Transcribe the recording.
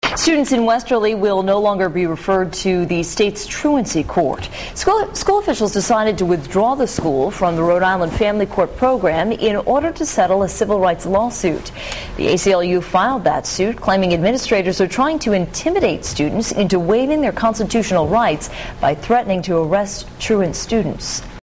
Students in Westerly will no longer be referred to the state's truancy court. School officials decided to withdraw the school from the Rhode Island Family Court program in order to settle a civil rights lawsuit. The ACLU filed that suit, claiming administrators are trying to intimidate students into waiving their constitutional rights by threatening to arrest truant students.